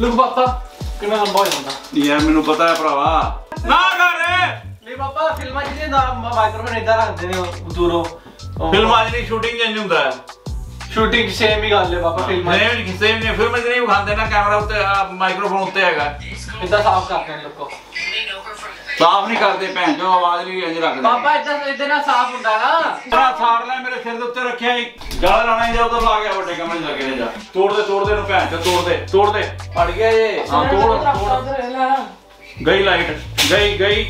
ਲੁਕ ਪਾਪਾ ਕਿੰਨਾ ਲੰਬਾ ਹੋ ਜਾਂਦਾ ਯਾਰ ਮੈਨੂੰ ਪਤਾ ਹੈ ਭਰਾਵਾ ਨਾ ਕਰ ਨਹੀਂ ਪਾਪਾ ਫਿਲਮਾਂ ਜਿਹਦੇ ਦਾ ਮਾਈਕ੍ਰੋਫੋਨ ਇਦਾਂ ਰੱਖਦੇ ਨੇ ਦੂਰੋਂ ਫਿਲਮਾਂ ਦੀ ਸ਼ੂਟਿੰਗ ਇੰਜ ਹੁੰਦਾ ਹੈ ਸ਼ੂਟਿੰਗ ਸੇਮ ਹੀ ਗੱਲ ਹੈ ਪਾਪਾ ਫਿਲਮਾਂ ਨਹੀਂ ਸੇਮ ਨਹੀਂ ਫਿਲਮ ਚ ਨਹੀਂ ਵਿਖਾਉਂਦੇ ਨਾ ਕੈਮਰਾ ਉੱਤੇ ਮਾਈਕ੍ਰੋਫੋਨ ਉੱਤੇ ਹੈਗਾ ਇਦਾਂ ਸਾਫ਼ ਕਰਦੇ ਨੇ ਲੋਕੋ ਸਾਫ਼ ਨਹੀਂ ਕਰਦੇ ਭੈਣ ਜੋ ਆਵਾਜ਼ ਵੀ ਇੰਜ ਰੱਖਦੇ ਪਾਪਾ ਇਦਾਂ ਨਾਲ ਸਾਫ਼ ਹੁੰਦਾ ਨਾ ਤੇਰਾ ਸਾੜ ਲੈ ਮੇਰੇ ਸਿਰ ਦੇ ਉੱਤੇ ਰੱਖਿਆ ਹੀ ਗਾਲ ਲਾਣਾ ਹੀ ਜਾ ਉਧਰ ਲਾ ਗਿਆ ਵੱਡੇ ਕਮਰੇ ਚ ਲੱਗੇ ਨੇ ਜਾ ਤੋੜ ਦੇ ਨੂੰ ਭੈਣ ਚੋ ਤੋੜ ਦੇ ਪੜ ਗਿਆ ਇਹ ਹਾਂ ਤੋੜ ਗਈ ਲਾਈਟ ਗਈ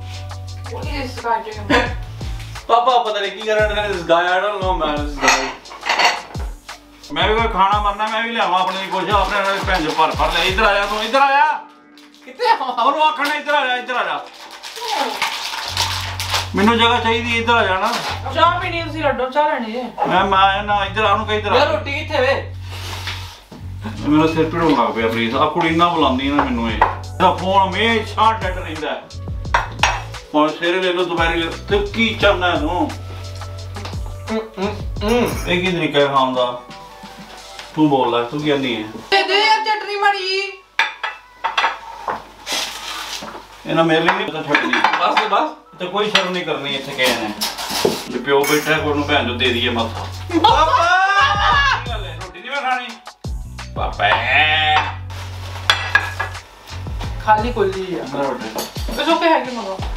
ਪਾਪਾ ਪਤਾ ਨਹੀਂ ਕੀ ਕਰਨ ਨੇ ਇਸ ਗਾਇ ਆਈ ਡੋਨਟ ਨੋ ਮੈਨ ਇਸ ਗਾਇ ਮੈਂ ਵੀ ਕੋਈ ਖਾਣਾ ਮਰਨਾ ਮੈਂ ਵੀ ਲਿਆਵਾਂ ਆਪਣੇ ਲਈ ਕੁਝ ਆਪਣੇ ਨਾਲ ਭੈਣ ਚੋ ਭਰ ਲੈ ਇੱਧਰ ਆ ਜਾ ਤੂੰ ਇੱਧਰ ਆ ਜਾ ਕਿੱਥੇ ਉਹਨੂੰ ਆਖਣਾ ਇੱਧਰ ਆ ਜਾ ਮੈਨੂੰ ਜਗ੍ਹਾ ਚਾਹੀਦੀ ਇੱਧਰ ਆ ਜਾ ਨਾ ਚਾਹ ਪੀਣੀ ਤੁਸੀਂ ਲੱਡੋ ਚਾਹ ਲੈਣੀ ਜੇ ਮੈਂ ਆਇਆ ਨਾ ਇੱਧਰ ਆ ਨੂੰ ਕਈ ਤਰ੍ਹਾਂ ਯਾਰ ਰੋਟੀ ਕਿੱਥੇ ਵੇ ਮੇਰਾ ਸਿਰ ਪੀੜ ਹੋਣ ਲੱਗ ਪਿਆ ਪਲੀਜ਼ ਆ ਕੁੜੀ ਨਾ ਬੁਲਾਉਂਦੀ ਨਾ ਮੈਨੂੰ ਇਹਦਾ ਫੋਨ ਹਮੇਸ਼ਾ ਡੈਡ ਰਹਿੰਦਾ ਹੁਣ ਸਵੇਰੇ ਲੈ ਲਓ ਦੁਪਹਿਰੇ ਲੈ ਤੇ ਕੀ ਚਾਹਨਾ ਤੂੰ ਇਹ ਕੀ ਤਰੀਕਾ ਹੈ ਖਾਣ ਦਾ ਤੂੰ ਬੋਲ ਲੈ ਤੂੰ ਕੀ ਕਹਿੰਦੀ ਹੈ ਦੇ ਯਾਰ ਚਟਨੀ ਮਾੜੀ ਇਹਨਾਂ ਮੇਰੇ ਲਈ ਨਹੀਂ ਪਤਾ ਛੱਡਣੀ ਬਸ ਤੇ ਕੋਈ ਸ਼ਰਮ ਨਹੀਂ ਕਰਨੀ ਇੱਥੇ ਕਿਸੇ ਨੇ ਜੇ ਪਿਓ ਬੈਠਾ ਕੋਈ ਨੂੰ ਭੈਣ ਚੋ ਦੇ ਦਈਏ ਮੱਥਾ ਪਾਪਾ ਕੀ ਗੱਲ ਹੈ ਰੋਟੀ ਨਹੀਂ ਮੈਂ ਖਾਣੀ ਪਾਪਾ ਖਾਲੀ ਕੋਲੀ ਆ ਰੋਟੀ ਬਸ ਓਕੇ ਹੈ ਕਿ ਮਗੋ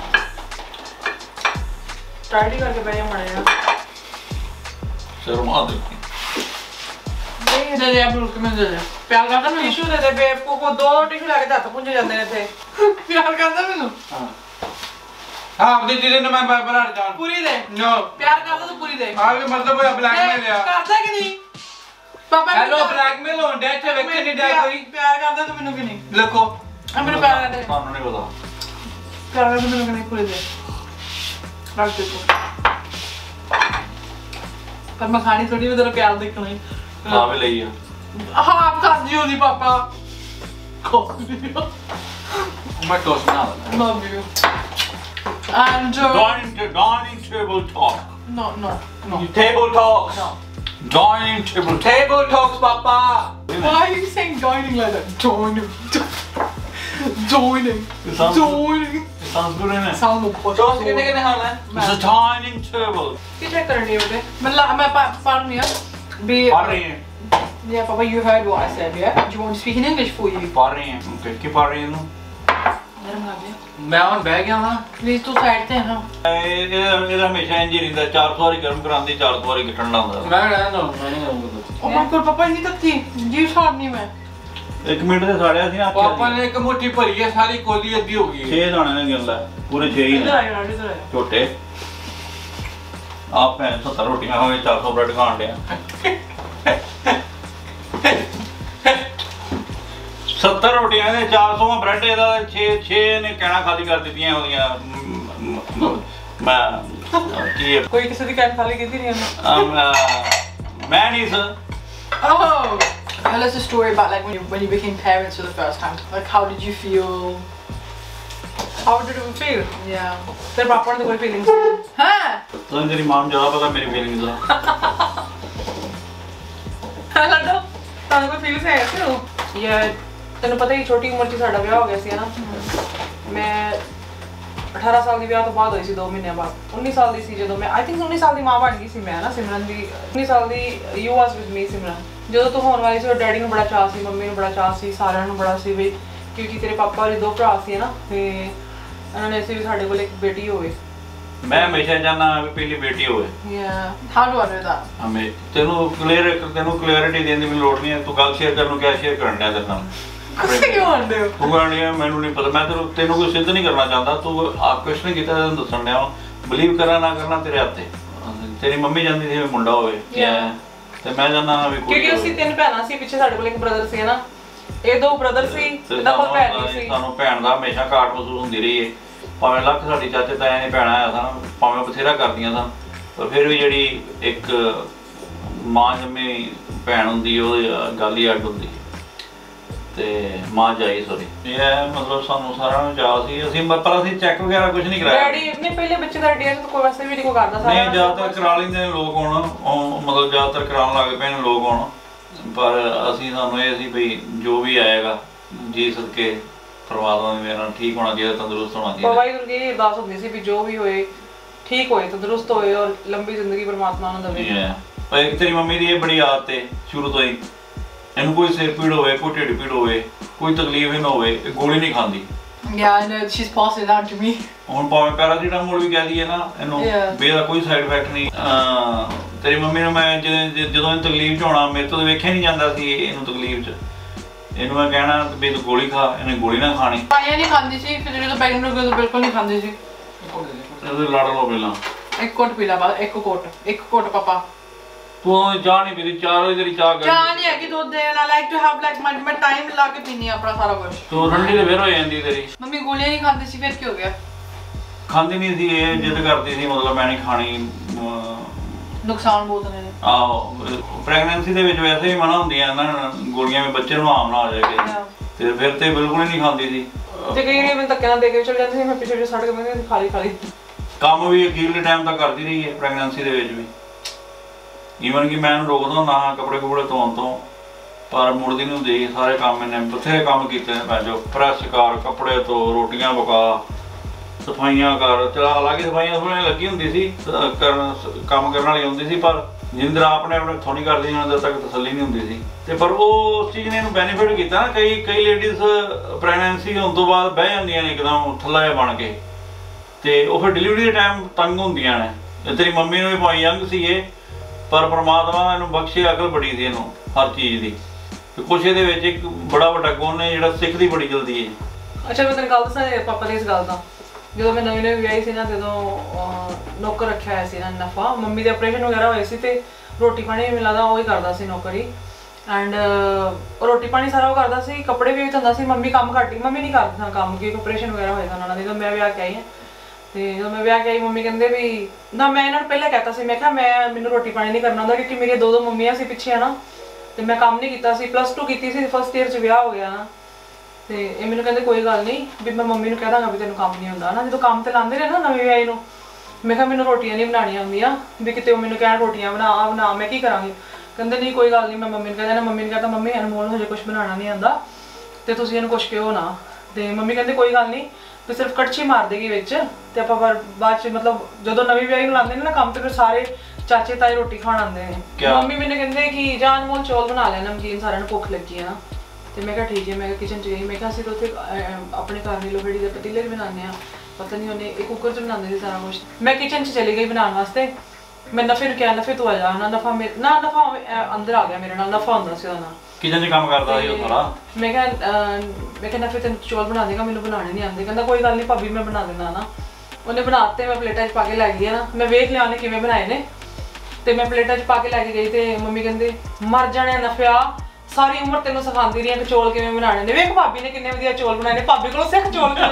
ਟਾਈਡੀ ਕਰਕੇ ਬੈਠੇ ਮੜਿਆ ਸ਼ਰਮ ਆ ਦੇ दे दे अब रुक मैं दे दे प्यार करता मैं टिश्यू दे दे बेवकूफ को दो टिश्यू लाके दांत पुंजे जाते ने थे प्यार करता मैनू हां अपनी चीजें ने मैं बराबर जान पूरी दे नो प्यार करता तो पूरी दे आगे मतलब होया ब्लैकमेल है करता कि नहीं पापा हेलो ब्लैकमेल होन डे थे वेखे नहीं डे कोई प्यार करता तो मैनू कि नहीं लिखो अब मैनू प्यार करता ਤੁਹਾਨੂੰ ਨਹੀਂ ਪਤਾ प्यार करता मैनू कि नहीं पूरी दे रख दे तो पर मैं खानी थोड़ी में तेरा प्यार देखना ही ਆ ਵੀ ਲਈ ਆ हाँ आप खा दियो नहीं पापा खा दियो मैं टोस्ट बना दूंगा love you and dining table talk no table talks no dining table table talks पापा why are you saying joining like that joining sounds good है sound टोस्ट कितने खाना है it's a dining table क्या check करने बेटे मैं पढ़ नहीं है be पढ़ रही हैं yeah papa you heard what I said yeah do you want to speak in English for you पढ़ रही हैं ओके क्या पढ़ रही हैं तू गरम लग गया मैं ਹੁਣ ਬਹਿ ਗਿਆ ਹਾਂ प्लीज तू साइड ते हां ਇਹਦਾ ਹਮੇਸ਼ਾ ਇੰਜ ਹੀ ਰਹਿੰਦਾ 400 ਵਾਰੀ ਗਰਮ ਕਰਾਂਦੀ 400 ਵਾਰੀ ਠੰਡਾ ਹੁੰਦਾ ਮੈਂ ਰਹਿਣਾ ਮੈਂ ਨਹੀਂ ਰਹੂੰਗਾ oh my god पापा नहीं तक थी जी साहब नहीं मैं 1 ਮਿੰਟ ਤੇ ਸਾੜਿਆ ਸੀ ਨਾ ਪਾਪਾ ਨੇ ਇੱਕ ਮੁੱਠੀ ਭਰੀ ਹੈ ਸਾਰੀ ਕੋਲੀ ਅੱਧੀ ਹੋ ਗਈ 6 ਦਾਣੇ ਨੇ ਗਿਣ ਲੈ ਪੂਰੇ 6 ਹੀ इधर ਨੇ आया इधर आया ਛੋਟੇ ਆਪ ਭੈਣ 70 ਰੋਟੀਆਂ ਖਾਵੇ 400 ਬ੍ਰੈਡ ਖਾਣ ਡਿਆ 70 ਰੋਟੀਆਂ ਦੇ 400 ਬ੍ਰੈਡ ਇਹਦਾ 6 ਨੇ ਕਹਿਣਾ ਖਾਲੀ ਕਰ ਦਿੱਤੀਆਂ ਉਹਦੀਆਂ ਮੈਂ ਕੀ ਹੈ कोई किसी की कैन खाली की थी नहीं ਮੈਂ ਨਹੀਂ sir oh tell us a story about like when you became parents for the first time like how did you feel how did you feel yeah तेरे पापा ने तो कोई feelings हाँ ਤਾਂ ਤੇਰੀ ਮਾਂ ਨੂੰ ਜ਼ਿਆਦਾ ਪਤਾ ਮੇਰੀ ਫੀਲਿੰਗਸ ਦਾ लड्डू ताने कोई फीलिंग्स है ऐसे यार तेन पता ही छोटी उम्र च साडा विआह हो गया सी ना मैं 18 साल ਦੀ ਵਿਆਹ ਤੋਂ ਬਾਅਦ ਹੋਈ ਸੀ 2 ਮਹੀਨੇ ਬਾਅਦ 19 ਸਾਲ ਦੀ ਸੀ ਜਦੋਂ ਮੈਂ ਆਈ ਥਿੰਕ 19 ਸਾਲ ਦੀ ਮਾਂ ਬਣ ਗਈ ਸੀ ਮੈਂ ਨਾ ਸਿਮਰਨ ਦੀ 19 ਸਾਲ ਦੀ ਯੂ ਵਾਸ ਵਿਦ ਮੀ ਸਿਮਰਨ ਜਦੋਂ ਤੂੰ ਹੋਣ ਵਾਲੀ ਸੀ ਡੈਡੀ ਨੂੰ ਬੜਾ ਚਾਹ ਸੀ ਮੰਮੀ ਨੂੰ ਬੜਾ ਚਾਹ ਸੀ ਸਾਰਿਆਂ ਨੂੰ ਬੜਾ ਸੀ ਵੀ ਕਿਉਂਕਿ ਤੇਰੇ ਪਾਪਾ ਦੇ 2 ਭਰਾ ਸੀ ਨਾ ਤੇ ਉਹਨਾਂ ਨੇ ਅਸੀਂ ਵੀ ਸਾਡੇ ਕੋਲ ਇੱਕ ਬੇਟੀ ਹੋਵੇ ਮੈਂ ਹਮੇਸ਼ਾ ਚਾਹਨਾ ਵੀ ਪਹਿਲੀ ਬੇਟੀ ਹੋਵੇ ਯਾ how do I know that ਹਮੇ ਤੈਨੂੰ ਕਲੀਅਰਿਟੀ ਦੇਣ ਦੀ ਲੋੜ ਨਹੀਂ ਹੈ ਤੂੰ ਗੱਲ ਸ਼ੇਅਰ ਕਰਨ ਨੂੰ ਕਿਆ ਸ਼ੇਅਰ ਕਰਨ ਡਿਆ ਤੇਰੇ ਨਾਲ ਤੁਸੀਂ ਕਿਉਂ ਆਂਦੇ ਹੋ ਤੂੰ ਕਹਿੰਦੀ ਮੈਨੂੰ ਨਹੀਂ ਪਤਾ ਮੈਂ ਤੈਨੂੰ ਕੋਈ ਸਿੱਧ ਨਹੀਂ ਕਰਨਾ ਚਾਹੁੰਦਾ ਤੂੰ ਆਪ ਕੁਛ ਨਹੀਂ ਕੀਤਾ ਤੈਨੂੰ ਦੱਸਣ ਡਿਆ ਬਲੀਵ ਕਰਨਾ ਨਾ ਕਰਨਾ ਤੇਰੇ ਹੱਥ ਤੇ ਤੇਰੀ ਮੰਮੀ ਜਾਂਦੀ ਸੀ ਮੁੰਡਾ ਹੋਵੇ ਤੇ ਮੈਂ ਜਾਨਾ ਵੀ ਕਿਉਂਕਿ ਅਸੀਂ 3 ਭੈਣਾਂ ਸੀ ਪਿੱਛੇ ਸਾਡੇ ਕੋਲ ਇੱਕ ਬ੍ਰਦਰ ਸੀ ਨਾ ਇਹ 2 ਬ੍ਰਦਰ ਸੀ ਇਹਦਾ ਕੋਲ ਭੈਣ ਨਹੀਂ ਸੀ ਸਾਨੂੰ ਭੈਣ ਦਾ ਹਮੇਸ਼ਾ ਘਾਟ ਮਹਿਸੂਸ ਹੁੰਦੀ ਰਹੀ ਹੈ ਭਾਵੇਂ ਲੱਖ ਸਾਡੀ ਚਾਚੇ ਤਾਇਆਂ ਦੀ ਭੈਣਾਂ ਆ ਸਨ ਭਾਵੇਂ ਬਥੇਰਾ ਕਰਦੀਆਂ ਸਨ ਪਰ ਫਿਰ ਵੀ ਜਿਹੜੀ ਇੱਕ ਮਾਂ ਜੰਮੀ ਭੈਣ ਹੁੰਦੀ ਉਹ ਗੱਲ ਹੀ ਅੱਡ ਹੁੰਦੀ ਤੇ ਮਾਂ ਜਾਈ ਸੋਰੀ ਇਹ ਮਤਲਬ ਸਾਨੂੰ ਸਾਰਿਆਂ ਨੂੰ ਜਾ ਸੀ ਅਸੀਂ ਪਰ ਅਸੀਂ ਚੈੱਕ ਵਗੈਰਾ ਕੁਝ ਨਹੀਂ ਕਰਾਇਆ ਡੈਡੀ ਨੇ ਪਹਿਲੇ ਬੱਚੇ ਦਾ ਡੀਐਨਏ ਤਾਂ ਕੋਈ ਵੈਸੇ ਵੀ ਨਹੀਂ ਕੋ ਕਰਦਾ ਸਾਰਾ ਨਹੀਂ ਜ਼ਿਆਦਾਤਰ ਕਰਾ ਲੈਂਦੇ ਨੇ ਲੋਕ ਹੁਣ ਮਤਲਬ ਜ਼ਿਆਦਾਤਰ ਕਰਾਉਣ ਲੱਗ ਪਏ ਨੇ ਲੋਕ ਹੁਣ ਪਰ ਅਸੀਂ ਸਾਨੂੰ ਇਹ ਸੀ ਵੀ ਜੋ ਵੀ ਆਏਗਾ ਜੀ ਸਦਕੇ ਪਰਮਾਤਮਾ ਨੇ ਮੇਰੇ ਨਾਲ ਠੀਕ ਹੋਣਾ ਚਾਹੀਦਾ, ਤੰਦਰੁਸਤ ਹੋਣਾ ਚਾਹੀਦਾ। ਵਾਹਿਗੁਰੂ ਦੀ ਇਹ ਅਰਦਾਸ ਹੁੰਦੀ ਸੀ ਵੀ ਜੋ ਵੀ ਹੋਏ ਠੀਕ ਹੋਏ, ਤੰਦਰੁਸਤ ਹੋਏ ਔਰ ਲੰਬੀ ਜ਼ਿੰਦਗੀ ਪਰਮਾਤਮਾ ਨੂੰ ਦੇਵੇ। ਪਰ ਤੇਰੀ ਮੰਮੀ ਦੀ ਇਹ ਬੜੀ ਆਦਤ ਹੈ ਸ਼ੁਰੂ ਤੋਂ ਹੀ, ਇਹਨੂੰ ਕੋਈ ਸਿਰ ਪੀੜ ਹੋਵੇ, ਕੋਈ ਢਿੱਡ ਪੀੜ ਹੋਵੇ, ਕੋਈ ਤਕਲੀਫ ਹੀ ਨਾ ਹੋਵੇ, ਇਹ ਗੋਲੀ ਨਹੀਂ ਖਾਂਦੀ। Yeah, I know, she's passed it on to me. ਹੁਣ ਭਾਵੇਂ ਪੈਰਾਸੀਟਾਮੋਲ ਵੀ ਕਹਿ ਦਈਏ ਨਾ ਇਹਨੂੰ, ਵੀ ਇਹਦਾ ਕੋਈ ਸਾਈਡ ਇਫੈਕਟ ਨਹੀਂ। ਤੇਰੀ ਮੰਮੀ ਨੂੰ ਮੈਂ ਜਦੋਂ ਇਹਨੂੰ ਤਕਲੀਫ 'ਚ ਹੋਣਾ, ਮੇਰੇ ਤੋਂ ਤਾਂ ਵੇਖਿਆ ਨਹੀਂ ਜਾਂਦਾ ਸੀ ਇਹਨੂੰ ਤਕਲੀਫ 'ਚ, ਇਹਨੂੰ ਮੈਂ ਕਹਿਣਾ ਵੀ ਤੂੰ ਗੋਲੀ ਖਾ, ਇਹਨੇ ਗੋਲੀ ਨਾ ਖਾਣੀ। ਪਾਈਆਂ ਨਹੀਂ ਖਾਂਦੀ ਸੀ, ਫਿਰ ਜਦੋਂ ਪ੍ਰੈਗਨੈਂਟ ਹੋ ਗਈ ਉਦੋਂ ਬਿਲਕੁਲ ਨਹੀਂ ਖਾਂਦੀ ਸੀ। ਇਹਦੇ ਲੜ ਲਓ ਪਹਿਲਾਂ। ਇੱਕ ਘੁੱਟ ਪੀ ਲਾ ਬਾਅਦ, ਇੱਕ ਘੁੱਟ ਪਾਪਾ। ਤੂੰ ਚਾਹ ਨਹੀਂ ਪੀਦੀ, 4 ਵਜੇ ਤੇਰੀ ਚਾਹ ਚਾਹ ਨਹੀਂ ਹੈਗੀ, ਦੁੱਧ ਦੇ ਨਾਲ ਲਾਈਕ ਟੂ ਹੈਵ ਲਾਈਕ ਮੈਂ ਟਾਈਮ ਲਾ ਕੇ ਪੀਨੀ ਆਪਣਾ ਸਾਰਾ ਕੁਝ। ਤੂੰ ਠੰਡੀ ਤੇ ਫਿਰ ਹੋ ਜਾਂਦੀ ਤੇਰੀ। ਮੰਮੀ ਗੋਲੀਆਂ ਨਹੀਂ ਖਾਂਦੀ ਸੀ, ਫਿਰ ਕੀ ਹੋ ਗਿਆ? ਖਾਂਦੀ ਨਹੀਂ ਸੀ, ਇਹ ਜਿੱਦ ਕਰਦੀ ਸੀ, ਮਤਲਬ ਮੈਂ ਨਹੀਂ ਖਾਣੀ। ਨੁਕਸਾਨ ਬਹੁਤ ਨੇ। ਆਹੋ, ਪ੍ਰੈਗਨੈਂਸੀ ਦੇ ਵਿੱਚ ਵੈਸੇ ਵੀ ਮਨਾ ਹੁੰਦੀਆਂ ਨਾ ਗੋਲੀਆਂ, ਵੀ ਬੱਚੇ ਨੂੰ ਆਮ ਨਾ ਹੋ ਜਾਏਗਾ, ਤੇ ਫਿਰ ਤੇ ਬਿਲਕੁਲ ਹੀ ਨਹੀਂ ਖਾਂਦੀ ਸੀ। ਜੇ ਕਈ ਵਾਰੀ ਮੈਂ ਧੱਕੇ ਨਾਲ ਦੇ ਕੇ ਚਲ ਜਾਂਦੀ ਸੀ, ਮੈਂ ਪਿੱਛੇ ਸੜ ਕੇ ਮੈਂ ਖਾਲੀ ਕੰਮ ਵੀ ਅਖੀਰਲੇ ਟਾਈਮ ਤੱਕ ਕਰਦੀ ਰਹੀ ਹੈ ਪ੍ਰੈਗਨੈਂਸੀ ਦੇ ਵਿੱਚ ਵੀ। ਈਵਨ ਕਿ ਮੈਂ ਇਹਨੂੰ ਰੋਕਦਾ ਹੁੰਦਾ ਹਾਂ ਕੱਪੜੇ ਕੁਪੜੇ ਧੋਣ ਤੋਂ, ਪਰ ਮੁੜਦੀ ਨਹੀਂ ਹੁੰਦੀ। ਸਾਰੇ ਕੰਮ ਇਹਨੇ ਬਥੇਰੇ ਕੰਮ ਕੀਤੇ ਨੇ ਭੈਣ ਚੋ, ਪ੍ਰੈਸ ਕਰ, ਕੱਪੜੇ ਧੋ, ਰੋਟੀਆਂ ਪਕਾ, ਸਫਾਈਆਂ ਕਰ। ਚਲਾ ਹਾਲਾਂਕਿ ਸਫਾਈਆਂ ਲੱਗੀ ਹੁੰਦੀ ਸੀ, ਕੰਮ ਕਰਨ ਵਾਲੀ ਹੁੰਦੀ ਸੀ, ਪਰ ਜਿੰਦਰ ਆਪਣੇ ਥੋੜੀ ਕਰਦੀ ਉਹਨਾਂ ਤੱਕ ਤਸੱਲੀ ਨਹੀਂ ਹੁੰਦੀ ਸੀ। ਤੇ ਪਰ ਉਹ ਉਸ ਚੀਜ਼ ਨੇ ਇਹਨੂੰ ਬੈਨੀਫਿਟ ਕੀਤਾ ਨਾ। ਕਈ ਲੇਡੀਜ਼ ਪ੍ਰੈਗਨੈਂਸੀ ਹੋਣ ਤੋਂ ਬਾਅਦ ਬਹਿ ਜਾਂਦੀਆਂ ਨੇ ਇੱਕਦਮ ਥੱਲਾ ਜਿਹਾ ਬਣ ਕੇ, ਤੇ ਉਹ ਫਿਰ ਡਿਲੀਵਰੀ ਦੇ ਟਾਈਮ ਤੰਗ ਹੁੰਦੀਆਂ ਨੇ। ਤੇਰੀ ਮੰਮੀ ਨੂੰ ਵੀ ਭਾਵੇਂ ਯੰਗ ਸੀ ਇਹ, ਪਰ ਪਰਮਾਤਮਾ ਨੇ ਇਹਨੂੰ ਬਖਸ਼ੇ ਅਕਲ ਬੜੀ ਸੀ ਇਹਨੂੰ ਹਰ ਚੀਜ਼ ਦੀ। ਤੇ ਕੁਛ ਇਹਦੇ ਵਿੱਚ ਇੱਕ ਬੜਾ ਵੱਡਾ ਗੁਣ ਹੈ ਜਿਹੜਾ ਸਿੱਖਦੀ ਬੜੀ ਜਲਦੀ ਹੈ। ਅੱਛਾ, ਮੈਂ ਤੈਨੂੰ ਗੱਲ ਦੱਸਾਂ ਪਾਪਾ ਦੀ ਇਸ ਗੱਲ ਦਾ। ਜਦੋਂ ਮੈਂ ਨਵੀਂ ਵਿਆਹੀ ਸੀ ਨਾ, ਜਦੋਂ ਨੌਕਰ ਰੱਖਿਆ ਹੋਇਆ ਸੀ ਨਾ ਨਫਾ, ਮੰਮੀ ਦੇ ਆਪਰੇਸ਼ਨ ਵਗੈਰਾ ਹੋਏ ਸੀ ਤੇ ਰੋਟੀ ਪਾਣੀ ਵੀ ਮਿਲਦਾ ਉਹ ਹੀ ਕਰਦਾ ਸੀ ਨੌਕਰੀ। ਐਂਡ ਰੋਟੀ ਪਾਣੀ ਸਾਰਾ ਉਹ ਕਰਦਾ ਸੀ, ਕੱਪੜੇ ਵੀ ਧੋਂਦਾ ਸੀ। ਮੰਮੀ ਕੰਮ ਘੱਟ ਹੀ, ਮੰਮੀ ਨਹੀਂ ਕਰਦੀ ਕੰਮ, ਕਿਉਂਕਿ ਆਪਰੇਸ਼ਨ ਵਗੈਰਾ ਹੋਇਆ ਉਹਨਾਂ ਦਾ ਜਦੋਂ ਮੈਂ ਵਿਆਹ ਕੇ ਆਈ ਹਾਂ। ਤੇ ਜਦੋਂ ਮੈਂ ਵਿਆਹ ਕੇ ਆਈ, ਮੰਮੀ ਕਹਿੰਦੇ ਵੀ ਨਾ, ਮੈਂ ਇਹਨਾਂ ਨੂੰ ਪਹਿਲਾਂ ਕਹਿਤਾ ਸੀ, ਮੈਂ ਕਿਹਾ ਮੈਨੂੰ ਰੋਟੀ ਪਾਣੀ ਨਹੀਂ ਕਰਨਾ ਹੁੰਦਾ, ਕਿਉਂਕਿ ਮੇਰੀਆਂ ਦੋ ਮੰਮੀਆਂ ਸੀ ਪਿੱਛੇ ਨਾ, ਤੇ ਮੈਂ ਕੰਮ ਨਹੀਂ ਕੀਤਾ ਸੀ। +2 ਕੀਤੀ ਸੀ, ਫਸਟ ਈਅਰ 'ਚ ਵਿਆਹ ਹੋ ਗਿਆ ਨਾ। ਤੇ ਇਹ ਮੈਨੂੰ ਕਹਿੰਦੇ ਕੋਈ ਗੱਲ ਨਹੀਂ, ਵੀ ਮੈਂ ਮੰਮੀ ਨੂੰ ਕਹਿ ਦਾਂਗਾ ਵੀ ਤੈਨੂੰ ਕੰਮ ਨਹੀਂ ਹੁੰਦਾ ਨਾ। ਜਦੋਂ ਕੰਮ ਤੇ ਲਾਉਂਦੇ ਰਹੇ ਨਾ ਨਵੀਂ ਵਿਆਹੀ ਨੂੰ, ਮੈਂ ਕਿਹਾ ਮੈਨੂੰ ਰੋਟੀਆਂ ਨਹੀਂ ਬਣਾਉਣੀਆਂ ਆਉਂਦੀਆਂ, ਵੀ ਕਿਤੇ ਉਹ ਮੈਨੂੰ ਕਹਿਣ ਰੋਟੀਆਂ ਬਣਾ, ਮੈਂ ਕੀ ਕਰਾਂਗੀ। ਕਹਿੰਦੇ ਨਹੀਂ ਕੋਈ ਗੱਲ ਨਹੀਂ, ਮੈਂ ਮੰਮੀ ਨੂੰ ਕਹਿ ਦੇਣਾ। ਮੰਮੀ ਨੇ ਕਹਿੰਦਾ ਮੰਮੀ ਅਨਮੋਲ ਨੂੰ ਹਜੇ ਕੁਝ ਬਣਾਉਣਾ ਨਹੀਂ ਆਉਂਦਾ, ਤੇ ਤੁਸੀਂ ਇਹਨੂੰ ਕੁਝ ਕਿਉਂ ਨਾ। ਤੇ ਮੰਮੀ ਕਹਿੰਦੇ ਕੋਈ ਗੱਲ ਨਹੀਂ, ਤੇ ਸਿਰਫ ਕੜਛੀ ਮਾਰ ਦੇਗੀ ਵਿੱਚ, ਤੇ ਆਪਾਂ ਬਾਅਦ 'ਚ ਮਤਲਬ ਜਦੋਂ ਨਵੀਂ ਵਿਆਹੀ ਨੂੰ ਲਾਉਂਦੇ ਨੇ ਨਾ ਕੰਮ, ਤੇ ਫਿਰ ਸਾਰੇ ਚਾਚੇ ਤਾਏ ਰੋਟੀ ਖਾਣ ਆਉਂਦੇ ਨੇ। ਮੰਮੀ ਮੈਨੂੰ ਕਹਿੰਦੇ ਕਿ ਜਾਂ ਅਨਮੋਲ ਚੌਲ ਬਣਾ ਲੈ, ਨਮਕੀਨ, ਸਾਰਿਆਂ ਨੂੰ ਭੁੱਖ ਲੱਗੀ ਹੈ ਨਾ। ਤੇ ਮੈਂ ਕਿਹਾ ਠੀਕ ਹੈ। ਮੈਂ ਕਿਹਾ ਕਿਚਨ 'ਚ ਗਈ, ਮੈਂ ਕਿਹਾ ਅਸੀਂ ਤਾਂ ਉੱਥੇ ਆਪਣੇ ਘਰ ਦੀ ਲੋਹੜੀ ਦੇ ਪਤੀਲੇ 'ਚ ਬਣਾਉਂਦੇ ਹਾਂ, ਪਤਾ ਨਹੀਂ ਉਹਨੇ ਇੱਕ ਕੁੱਕਰ 'ਚ ਬਣਾਉਂਦੇ ਸੀ ਸਾਰਾ ਕੁਛ। ਮੈਂ ਕਿਚਨ 'ਚ ਚਲੀ ਗਈ ਬਣਾਉਣ ਵਾਸਤੇ। ਮੈਂ ਨਫੇ ਨੂੰ ਕਿਹਾ ਨਫੇ ਤੂੰ ਆ ਜਾ ਨਾ। ਨਫਾ ਅੰਦਰ ਆ ਗਿਆ ਮੇਰੇ ਨਾਲ, ਨਫਾ ਹੁੰਦਾ ਸੀ ਉਹਦਾ ਨਾਲ ਕਿਚਨ 'ਚ ਕੰਮ ਕਰਦਾ ਸੀ ਉਹ ਸਾਰਾ। ਮੈਂ ਕਿਹਾ ਨਫੇ ਤੈਨੂੰ ਚੌਲ ਬਣਾ ਦੇਗਾ, ਮੈਨੂੰ ਬਣਾਉਣੇ ਨਹੀਂ ਆਉਂਦੇ। ਕਹਿੰਦਾ ਕੋਈ ਗੱਲ ਨਹੀਂ ਭਾਬੀ ਮੈਂ ਬਣਾ ਦਿੰਦਾ ਨਾ। ਉਹਨੇ ਬਣਾਤੇ, ਮੈਂ ਪਲੇਟਾਂ 'ਚ ਪਾ ਕੇ ਲੈ ਗਈ ਨਾ। ਮੈਂ ਵੇਖ ਲਿਆ ਉਹਨੇ ਕਿਵੇਂ ਬਣਾਏ ਨੇ, ਤੇ ਮੈਂ ਪਲੇਟਾਂ 'ਚ ਪਾ ਕੇ ਲੈ ਕੇ ਗਈ। ਤੇ ਮੰਮੀ ਕਹਿੰਦੇ ਮਰ ਜਾਣੇ ਨਫਿਆ, ਸਾਰੀ ਉਮਰ ਤੈਨੂੰ ਸਿਖਾਉਂਦੀ ਰਹੀ ਕਿ ਚੌਲ ਕਿਵੇਂ ਬਣਾਉਣੇ ਨੇ, ਵੇਖ ਭਾਬੀ ਨੇ ਕਿੰਨੇ ਵਧੀਆ ਚੌਲ ਬਣਾਏ ਨੇ, ਭਾਬੀ ਕੋਲੋਂ ਸਿੱਖ ਚੌਲ ਕਿਵੇਂ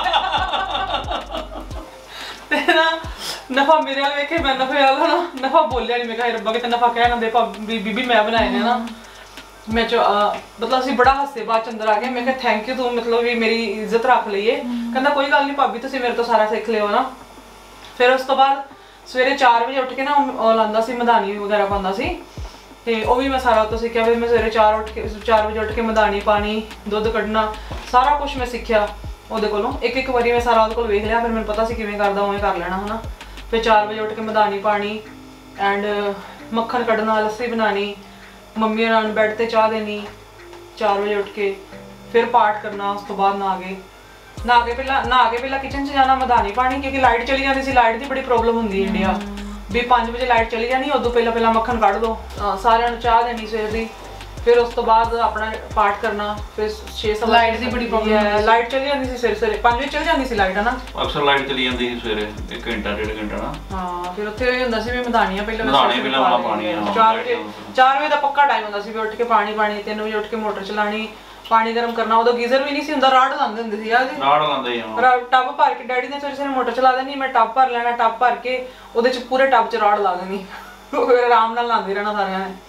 ਬਣਾਏ। ਤੇ ਨਾ ਨਫਾ ਮੇਰੇ ਵੱਲ ਵੇਖੇ, ਮੈਂ ਨਫੇ ਵਾਲਾ ਨਾ, ਨਫਾ ਬੋਲਿਆ ਨਹੀਂ। ਮੈਂ ਕਿਹਾ ਰੱਬਾ ਕਿਤੇ ਨਫਾ ਕਹਿ ਨਾ ਦੇ ਭਾਬੀ ਬੀਬੀ ਮੈਂ ਬਣਾਏ ਨੇ ਨਾ। ਮੈਂ ਮਤਲਬ ਅਸੀਂ ਬੜਾ ਹੱਸੇ, ਬਾਅਦ ਚ ਅੰਦਰ ਆ ਗਏ। ਮੈਂ ਕਿਹਾ ਥੈਂਕ ਯੂ, ਤੂੰ ਮਤਲਬ ਵੀ ਮੇਰੀ ਇੱਜ਼ਤ ਰੱਖ ਲਈਏ। ਕਹਿੰਦਾ ਕੋਈ ਗੱਲ ਨਹੀਂ ਭਾਬੀ, ਤੁਸੀਂ ਮੇਰੇ ਤੋਂ ਸਾਰਾ ਸਿੱਖ ਲਿਓ ਨਾ। ਫਿਰ ਉਸ ਤੋਂ ਬਾਅਦ ਸਵੇਰੇ 4 ਵਜੇ ਉੱਠ ਕੇ ਨਾ ਉਹ ਲਾਉਂਦਾ ਸੀ, ਮਧਾਣੀ ਵਗੈਰਾ ਪਾਉਂਦਾ ਸੀ, ਤੇ ਉਹ ਵੀ ਮੈਂ ਸਾਰਾ ਤੋਂ ਸਿੱਖਿਆ। ਫਿਰ ਮੈਂ ਸਵੇਰੇ 4 ਵਜੇ ਉੱਠ ਕੇ ਮਧਾਣੀ ਪਾਣੀ, ਦੁੱਧ ਕੱਢਣਾ, ਸਾਰਾ ਕੁਝ ਮੈਂ ਸਿੱਖਿਆ ਉਹਦੇ ਕੋਲੋਂ। ਇੱਕ ਵਾਰੀ ਮੈਂ ਸਾਰਾ ਉਹਦੇ ਕੋਲ ਵੇਖ ਲਿਆ, ਫਿਰ ਮੈਨੂੰ ਪਤਾ ਸੀ ਕਿਵੇਂ ਕਰਦਾ, ਉਵੇਂ ਕਰ ਲੈਣਾ ਹਨਾ। ਫਿਰ 4 ਵਜੇ ਉੱਠ ਕੇ ਮਧਾਣੀ ਪਾਣੀ ਐਂਡ ਮੱਖਣ ਕੱਢਣਾ, ਲੱਸੀ ਬਣਾਉਣੀ, ਮੰਮੀ ਨਾਲ ਬੈੱਡ ਤੇ ਚਾਹ ਦੇਣੀ 4 ਵਜੇ ਉੱਠ ਕੇ। ਫਿਰ ਪਾਠ ਕਰਨਾ, ਉਸ ਤੋਂ ਬਾਅਦ ਨਹਾ ਕੇ ਪਹਿਲਾਂ ਕਿਚਨ 'ਚ ਜਾਣਾ, ਮਧਾਣੀ ਪਾਣੀ, ਕਿਉਂਕਿ ਲਾਈਟ ਚਲੀ ਜਾਂਦੀ ਸੀ। ਲਾਈਟ ਦੀ ਬੜੀ ਪ੍ਰੋਬਲਮ ਹੁੰਦੀ ਹੈ ਇੰਡੀਆ ਵੀ 5 ਵਜੇ ਲਾਈਟ ਚਲੀ ਜਾਣੀ, ਉਦੋਂ ਪਹਿਲਾਂ ਮੱਖਣ ਕੱਢ ਦੋ, ਸਾਰਿਆਂ ਨੂੰ ਚਾਹ ਦੇਣੀ ਸਵੇਰ ਦੀ। ਫਿਰ ਉਸ ਤੋਂ ਬਾਅਦ ਆਪਣਾ ਪਾਠ ਕਰਨਾ। ਫਿਰ 6-7 ਲਾਈਟ ਦੀ ਬੜੀ ਪ੍ਰੋਬਲਮ ਹੈ, ਲਾਈਟ ਚਲੀ ਜਾਂਦੀ ਸੀ ਸਵੇਰੇ 5 ਵਜੇ ਚਲੀ ਜਾਂਦੀ ਸੀ ਲਾਈਟ ਹਨਾ। ਅਕਸਰ ਲਾਈਟ ਚਲੀ ਜਾਂਦੀ ਸੀ ਸਵੇਰੇ 1 ਘੰਟਾ 1.5 ਘੰਟਾ ਨਾ। ਹਾਂ, ਫਿਰ ਉੱਥੇ ਇਹ ਹੁੰਦਾ ਸੀ ਵੀ ਮਧਾਣੀਆਂ ਪਹਿਲਾਂ ਪਾਣੀ 4 ਵਜੇ ਦਾ ਪੱਕਾ ਟਾਈਮ ਹੁੰਦਾ ਸੀ ਵੀ ਉੱਠ ਕੇ ਪਾਣੀ 3 ਵਜੇ ਉੱਠ ਕੇ ਮੋਟਰ ਚਲਾਣੀ, ਪਾਣੀ ਗਰਮ ਕਰਨਾ। ਉਦੋਂ ਗੀਜ਼ਰ ਵੀ ਨਹੀਂ ਸੀ ਹੁੰਦਾ, ਰਾੜ ਲਾਉਂਦੇ ਹੁੰਦੇ ਸੀ। ਰਾੜ ਲਾਉਂਦੇ ਆ, ਟੱਬ ਭਰ ਕੇ ਡੈਡੀ ਨੇ ਸਵੇਰੇ ਮੋਟਰ ਚਲਾ ਦੇਣੀ, ਮੈਂ ਟੱਬ ਭਰ ਲੈਣਾ, ਟੱਬ ਭਰ ਕੇ ਉਹਦੇ 'ਚ ਪੂਰੇ ਟੱਬ 'ਚ ਰਾੜ ਲਾ ਦੇਣੀ, ਫਿਰ ਆਰਾਮ ਨਾਲ ਲਾਉਂਦੇ ਰਹਿਣਾ ਸਾਰਿਆਂ ਨੇ।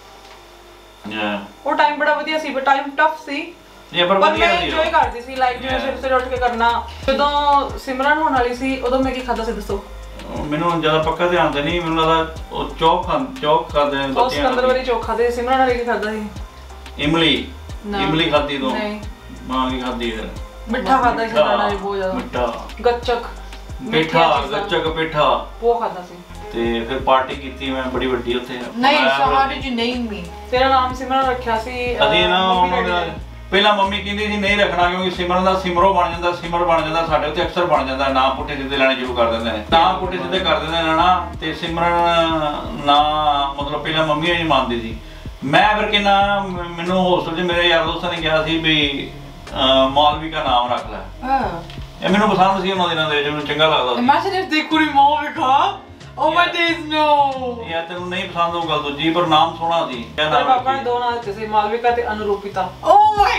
ਉਹ ਟਾਈਮ ਬੜਾ ਵਧੀਆ ਸੀ, ਬਟ ਟਾਈਮ ਟਫ ਸੀ, ਪਰ ਮੈਂ ਇੰਜੋਏ ਕਰਦੀ ਸੀ। ਲਾਈਕ ਜਿਵੇਂ ਸਵੇਰੇ ਉੱਠ ਕੇ ਕਰਨਾ। ਜਦੋਂ ਸਿਮਰਨ ਹੋਣ ਵਾਲੀ ਸੀ, ਉਦੋਂ ਮੈਂ ਕੀ ਖਾਧਾ ਸੀ ਦੱਸੋ? ਮੈਨੂੰ ਜ਼ਿਆਦਾ ਪੱਕਾ ਧਿਆਨ ਤੇ ਨਹੀਂ, ਮੈਨੂੰ ਲੱਗਦਾ ਉਹ ਚੌਕ ਖਾਦੇ ਨੇ ਬੱਚਿਆਂ ਨੇ। 15 ਵਾਰੀ ਚੌਕ ਖਾਦੇ। ਸਿਮਰਨ ਵਾਲੀ ਕੀ ਖਾਦਾ ਸੀ? ਇਮਲੀ ਖਾਦੀ ਤੋਂ ਮਾਂ ਕੀ ਖਾਦੀ ਫਿਰ ਮਿੱਠਾ ਖਾਦਾ ਸੀ ਸਾਡਾ ਵੀ ਬਹੁਤ ਜ਼ਿਆਦਾ, ਮਿੱਠਾ ਗੱਚਕ ਪੇਠਾ, ਗੱਚਕ ਪੇਠਾ ਉਹ ਖਾਦਾ ਸੀ। ਤੇ ਫਿਰ ਪਾਰਟੀ ਕੀਤੀ ਮੈਂ ਬੜੀ ਵੱਡੀ ਉੱਥੇ। नहीं so how did you name me? ਤੇਰਾ ਨਾਮ ਸਿਮਰਨ ਰੱਖਿਆ ਸੀ। ਅਸੀਂ ਨਾ ਉਹਨਾਂ ਪਹਿਲਾਂ ਮੰਮੀ ਕਹਿੰਦੀ ਸੀ ਨਹੀਂ ਰੱਖਣਾ ਕਿਉਂਕਿ ਸਿਮਰਨ ਦਾ ਸਿਮਰੋ ਬਣ ਜਾਂਦਾ, ਸਿਮਰ ਬਣ ਜਾਂਦਾ, ਸਾਡੇ ਉੱਤੇ ਅਕਸਰ ਬਣ ਜਾਂਦਾ, ਨਾਮ ਪੁੱਠੇ ਸਿੱਧੇ ਲੈਣੇ ਸ਼ੁਰੂ ਕਰ ਦਿੰਦੇ ਨੇ, ਨਾਮ ਪੁੱਠੇ ਸਿੱਧੇ ਕਰ ਦਿੰਦੇ ਨੇ ਨਾ। ਤੇ ਸਿਮਰਨ ਨਾ ਮਤਲਬ ਪਹਿਲਾਂ ਮੰਮੀ ਨਹੀਂ ਮੰਨਦੀ ਸੀ। ਮੈਂ ਫਿਰ ਕਿੰਨਾ ਮੈਨੂੰ ਹੋਸਟਲ 'ਚ ਮੇਰੇ ਯਾਰ ਦੋਸਤਾਂ ਨੇ ਕਿਹਾ ਸੀ ਵੀ ਮੌਲਵੀ ਦਾ ਨਾਮ ਰੱਖ ਲੈ। ਇਹ ਮੈਨੂੰ ਪਸੰਦ ਸੀ ਉਹਨਾਂ ਦਿਨਾਂ ਦੇ ਵਿੱਚ, ਮੈਨੂੰ ਚੰਗਾ ਲੱਗਦਾ ਸੀ। Imagine if they couldn't Malvika. Oh my days, no. ਯਾਰ ਤੈਨੂੰ ਨਹੀਂ ਪਸੰਦ ਉਹ ਗੱਲ ਦੂਜੀ, ਪਰ ਨਾਮ ਸੋਹਣਾ ਸੀ। ਮੇਰੇ ਪਾਪਾ ਨੇ ਦੋ ਨਾਮ ਦਿੱਤੇ ਸੀ, ਮਾਲਵਿਕਾ ਤੇ Anurupita. Oh my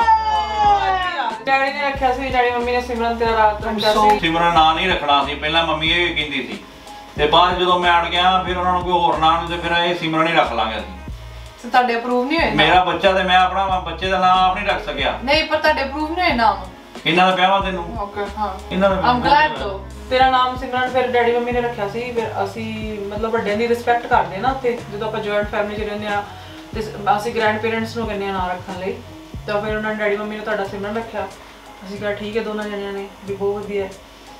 god. Daddy ਨੇ ਰੱਖਿਆ ਸੀ, ਡੈਡੀ ਮੰਮੀ ਨੇ ਸਿਮਰਨ ਤੇਰਾ ਰਾਤ ਰੱਖਿਆ ਸੀ। ਸਿਮਰਨ ਨਾਂ ਨਹੀਂ ਰੱਖਣਾ ਸੀ, ਪਹਿਲਾਂ ਮੰਮੀ ਇਹ ਕਹਿੰਦੀ ਸੀ ਤੇ ਬਾਅਦ ਜਦੋਂ ਮੈਂ ਅੜ ਗਿਆ ਫਿਰ ਉਹਨਾਂ ਨੂੰ ਕੋਈ ਹੋਰ ਨਾਂ ਨਹੀਂ ਤੇ ਫਿਰ ਇਹ ਸਿਮਰਨ ਹੀ ਰੱਖ ਲਾਂਗੇ ਅਸੀਂ। So ਤੁਹਾਡੇ ਅਪਰੂਵ ਨਹੀਂ ਹੋਏ? ਮੇਰਾ ਬੱਚਾ ਤੇ ਮੈਂ ਆਪਣਾ ਬੱਚੇ ਦਾ ਨਾਮ ਆਪ ਨਹੀਂ ਰੱਖ ਸਕਿਆ। ਨਹੀਂ ਪਰ ਤੁਹਾਡੇ ਅਪਰੂਵ ਨਹੀਂ ਹੋਏ ਨਾਮ? ਇਹਨਾਂ ਦਾ ਵਿਆਹ ਵਾ ਤੈਨੂੰ? Okay, ਹਾਂ। ਇਹਨਾਂ ਦਾ I'm glad though. ਤੇਰਾ ਨਾਮ ਸਿਮਰਨ ਫਿਰ ਡੈਡੀ ਮੰਮੀ ਨੇ ਰੱਖਿਆ ਸੀ। ਫਿਰ ਅਸੀਂ ਮਤਲਬ ਵੱਡਿਆਂ ਦੀ ਰਿਸਪੈਕਟ ਕਰਦੇ ਨਾ ਉੱਥੇ, ਜਦੋਂ ਆਪਾਂ ਜੁਆਇੰਟ ਫੈਮਿਲੀ 'ਚ ਰਹਿੰਦੇ ਆ ਤੇ ਅਸੀਂ ਗ੍ਰੈਂਡ ਪੇਰੈਂਟਸ ਨੂੰ ਕਹਿੰਦੇ ਆ ਨਾਂ ਰੱਖਣ ਲਈ, ਤਾਂ ਫਿਰ ਉਹਨਾਂ ਨੇ ਡੈਡੀ ਮੰਮੀ ਨੇ ਤੁਹਾਡਾ ਸਿਮਰਨ ਰੱਖਿਆ। ਅਸੀਂ ਕਿਹਾ ਠੀਕ ਹੈ ਦੋਨਾਂ ਜਣਿਆਂ ਨੇ ਵੀ ਬਹੁਤ ਵਧੀਆ।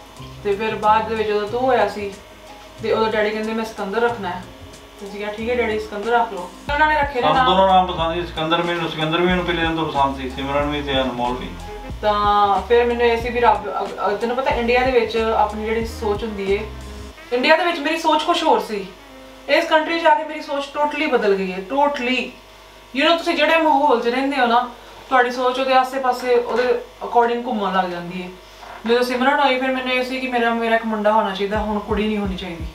ਤੇ ਫਿਰ ਬਾਅਦ ਦੇ ਵਿੱਚ ਜਦੋਂ ਤੂੰ ਹੋਇਆ ਸੀ ਤੇ ਉਦੋਂ ਡੈਡੀ ਕਹਿੰਦੇ ਮੈਂ ਸਿਕੰਦਰ ਰੱਖਣਾ ਹੈ, ਤੇ ਅਸੀਂ ਕਿਹਾ ਠੀਕ ਹੈ ਡੈਡੀ ਸਿਕੰਦਰ ਰੱਖ ਲਓ। ਉਹਨਾਂ ਨੇ ਰੱਖੇ ਨੇ ਨਾਮ। ਨਾਮ ਦੋਨੋਂ ਨਾਮ ਪਸੰਦ ਸੀ, ਸਿਕੰਦਰ ਵੀ ਮੈਨੂੰ ਪਹਿਲੇ ਦਿਨ ਤੋਂ ਪਸੰਦ ਸੀ, ਸਿਮਰਨ ਵੀ ਤੇ ਅਨਮੋਲ ਵੀ। ਤਾਂ ਫਿਰ ਮੈਨੂੰ ਇਹ ਸੀ ਵੀ ਰੱਬ ਤੈਨੂੰ ਪਤਾ ਇੰਡੀਆ ਦੇ ਵਿੱਚ ਆਪਣੀ ਜਿਹੜੀ ਸੋਚ ਹੁੰਦੀ ਏ, ਇੰਡੀਆ ਦੇ ਵਿੱਚ ਮੇਰੀ ਸੋਚ ਕੁਝ ਹੋਰ ਸੀ, ਇਸ ਕੰਟਰੀ 'ਚ ਆ ਕੇ ਮੇਰੀ ਸੋਚ ਟੋਟਲੀ ਬਦਲ ਗਈ ਹੈ, ਟੋਟਲੀ। ਯੂ نو ਤੁਸੀਂ ਜਿਹੜੇ ਮਾਹੌਲ 'ਚ ਰਹਿੰਦੇ ਹੋ ਨਾ, ਤੁਹਾਡੀ ਸੋਚ ਉਹਦੇ ਆਸੇ-ਪਾਸੇ ਉਹਦੇ ਅਕੋਰਡਿੰਗ ਘੁੰਮਣ ਲੱਗ ਜਾਂਦੀ ਹੈ। ਜਦੋਂ ਸਿਮਰਨ ਹੋਈ ਫਿਰ ਮੈਨੂੰ ਇਹ ਸੀ ਕਿ ਮੇਰਾ ਇੱਕ ਮੁੰਡਾ ਹੋਣਾ ਚਾਹੀਦਾ, ਹੁਣ ਕੁੜੀ ਨਹੀਂ ਹੋਣੀ ਚਾਹੀਦੀ।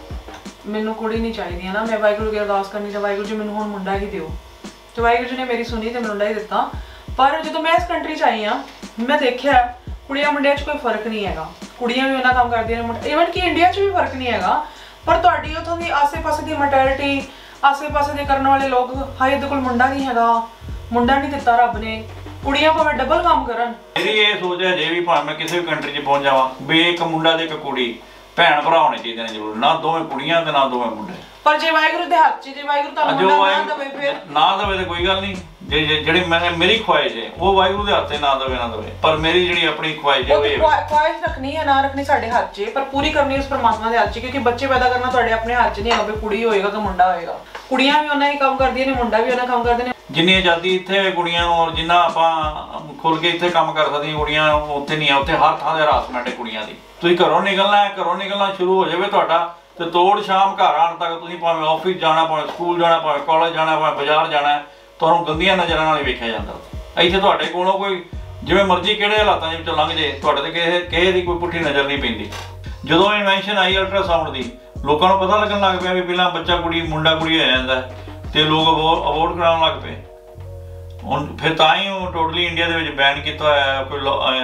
ਮੈਨੂੰ ਕੁੜੀ ਨਹੀਂ ਚਾਹੀਦੀ ਹੈ ਨਾ, ਮੈਂ ਵਾਹਿਗੁਰੂ ਅੱਗੇ ਅਰਦਾਸ ਕਰਨੀ ਤੇ ਵਾਹਿਗੁਰੂ ਜੀ ਮੈਨੂੰ ਹੁਣ ਮੁੰਡਾ ਹੀ ਦਿਓ, ਤੇ ਵਾਹਿਗੁਰੂ ਜੀ ਨੇ ਮੇਰੀ ਸੁਣੀ ਤੇ ਮੁੰਡਾ ਹੀ ਦਿੱਤਾ। ਪਰ ਜਦੋਂ ਮੈਂ ਇਸ ਕੰਟਰੀ 'ਚ ਆਈ ਹਾਂ ਮੈਂ ਦੇਖਿਆ ਕੁੜੀਆਂ ਮੁੰਡਿਆਂ 'ਚ ਕੋਈ ਫਰਕ ਨਹੀਂ ਹੈਗਾ, ਕੁੜੀਆਂ ਵੀ ਉਹਨਾਂ ਕੰਮ ਕਰਦੀਆਂ ਨੇ, ਈਵਨ ਕਿ ਇੰਡੀਆ 'ਚ ਵੀ ਫਰਕ ਨਹੀਂ ਹੈਗਾ। ਪਰ ਤੁਹਾਡੀ ਉੱਥੋਂ ਦੀ ਆਸੇ-ਪਾਸੇ ਦੀ ਮੈਂਟੈਲਿਟੀ, ਆਸੇ-ਪਾਸੇ ਦੇ ਕਰਨ ਵਾਲੇ ਲੋਕ, ਹਾਏ ਇਹਦੇ ਕੋਲ ਮੁੰਡਾ ਨਹੀਂ ਹੈਗਾ, ਮੁੰਡਾ ਨਹੀਂ ਦਿੱਤਾ ਰੱਬ ਨੇ, ਕੁੜੀਆਂ ਭਾਵੇਂ ਡਬਲ ਕੰਮ ਕਰਨ। ਮੇਰੀ ਇਹ ਸੋਚ ਹੈ ਜੇ ਵੀ ਭਾਵੇਂ ਮੈਂ ਕਿਸੇ ਵੀ ਕੰਟਰੀ 'ਚ ਪਹੁੰਚ ਜਾਵਾਂ ਵੀ ਇੱਕ ਮੁੰਡਾ ਤੇ ਇੱਕ ਕੁੜੀ ਭੈਣ ਭਰਾ ਹੋਣੇ ਚਾਹੀਦੇ ਨੇ ਜ਼ਰੂਰ, ਨਾ ਦੋਵੇਂ ਕੁੜੀਆਂ ਤੇ ਨਾ ਦੋਵੇਂ ਮੁੰਡੇ। ਪਰ ਜੇ ਵਾਹਿਗੁਰੂ ਦੇ ਹੱਥ 'ਚ, ਜੇ ਵਾਹਿਗੁਰੂ ਤੁਹਾਨੂੰ ਮੁੰਡਾ ਨਾ ਦੇਵੇ ਫਿਰ ਨਾ ਦੇਵੇ ਤੇ ਕੋਈ ਗੱਲ ਨਹੀਂ, ਜਿਹੜੀ ਮੇਰੀ ਖੁਆਇਸ਼ ਹੈ ਉਹ ਵਾਹਿਗੁਰੂ ਦੇ ਹੱਥੇ ਨਾ ਦੇਵੇ ਨਾ ਦੇਵੇ, ਪਰ ਮੇਰੀ ਜਿਹੜੀ ਆਪਣੀ ਖੁਆਇਸ਼ ਹੈ ਉਹ ਇਹ ਖੁਆਇਸ਼ ਰੱਖਣੀ ਹੈ ਨਾ ਰੱਖਣੀ ਸਾਡੇ ਹੱਥ 'ਚ, ਪਰ ਪੂਰੀ ਕਰਨੀ ਉਸ ਪਰਮਾਤਮਾ ਦੇ ਹੱਥ 'ਚ, ਕਿਉਂਕਿ ਬੱਚੇ ਪੈਦਾ ਕਰਨਾ ਤੁਹਾਡੇ ਆਪਣੇ ਹੱਥ 'ਚ ਨਹੀਂ ਹੈਗਾ ਵੀ ਕੁੜੀ ਹੋਏਗਾ ਕਿ ਮੁੰਡਾ ਹੋਏਗਾ। ਕੁੜੀਆਂ ਵੀ ਉਹਨਾਂ ਹੀ ਕੰਮ ਕਰਦੀਆਂ ਨੇ, ਮੁੰਡਾ ਵੀ ਉਹਨਾਂ ਕੰਮ ਕਰਦੇ ਨੇ। ਜਿੰਨੀ ਆਜ਼ਾਦੀ ਇੱਥੇ ਕੁੜੀਆਂ ਨੂੰ ਔਰ ਜਿੰਨਾ ਆਪਾਂ ਖੁੱਲ ਕੇ ਇੱਥੇ ਕੰਮ ਕਰ ਸਕਦੀਆਂ ਕੁੜੀਆਂ ਉੱਥੇ ਨਹੀਂ ਆ। ਉੱਥੇ ਹਰ ਥਾਂ ਤੇ ਹਰਾਸਮੈਂਟ ਹੈ ਕੁੜੀਆਂ ਦੀ। ਤੁਸੀਂ ਘਰੋਂ ਨਿਕਲਣਾ ਸ਼ੁਰੂ ਹੋ ਜਾਵੇ ਤੁਹਾਡਾ ਤੇ ਤੋੜ ਸ਼ਾਮ ਘਰ ਆਉਣ ਤੱਕ ਤੁਸੀਂ ਭਾਵੇਂ ਆਫਿਸ ਜਾਣਾ, ਭਾਵੇਂ ਸਕੂਲ ਜਾਣਾ, ਭਾਵੇਂ ਕਾਲਜ ਜਾਣਾ, ਭਾਵੇਂ ਬਾਜ਼ਾਰ ਜਾਣਾ, ਤੁਹਾਨੂੰ ਗੰਦੀਆਂ ਨਜ਼ਰਾਂ ਨਾਲ ਹੀ ਵੇਖਿਆ ਜਾਂਦਾ। ਇੱਥੇ ਤੁਹਾਡੇ ਕੋਲੋਂ ਕੋਈ ਜਿਵੇਂ ਮਰਜ਼ੀ ਕਿਹੜੇ ਹਾਲਾਤਾਂ ਦੇ ਵਿੱਚੋਂ ਲੰਘ ਜੇ, ਤੁਹਾਡੇ ਤੇ ਕਿਸੇ ਦੀ ਕੋਈ ਪੁੱਠੀ ਨਜ਼ਰ ਨਹੀਂ ਪੈਂਦੀ। ਜਦੋਂ ਇਨਵੈਂਸ਼ਨ ਆਈ ਅਲਟਰਾਸਾਊਂਡ ਦੀ, ਲੋਕਾਂ ਨੂੰ ਪਤਾ ਲੱਗਣ ਲੱਗ ਪਿਆ ਵੀ ਪਹਿਲਾਂ ਬੱਚਾ ਕੁੜੀ ਮੁੰਡਾ ਕੁੜੀ ਹੋ ਜਾਂਦਾ ਤੇ ਲੋਕ ਅਬੋਰਟ ਕਰਾਉਣ ਲੱਗ ਪਏ। ਹੁਣ ਫਿਰ ਤਾਂ ਹੀ ਉਹ ਟੋਟਲੀ ਇੰਡੀਆ ਦੇ ਵਿੱਚ ਬੈਨ ਕੀਤਾ ਹੋਇਆ, ਕੋਈ